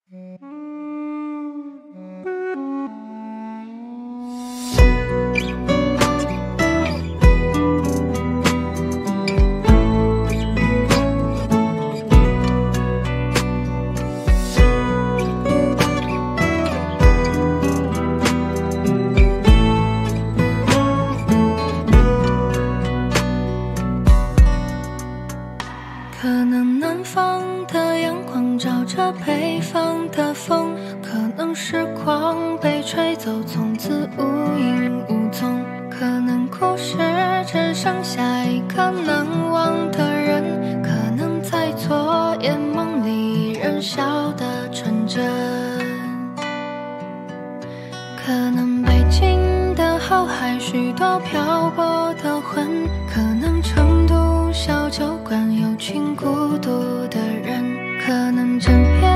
可能南方的阳光照着北方的风，可能时光被吹走，从此无影无踪。可能故事只剩下一个难忘的人，可能在昨夜梦里仍笑得纯真。可能北京的后海许多漂泊的魂，可能成都小酒馆有群孤独的人，可能枕边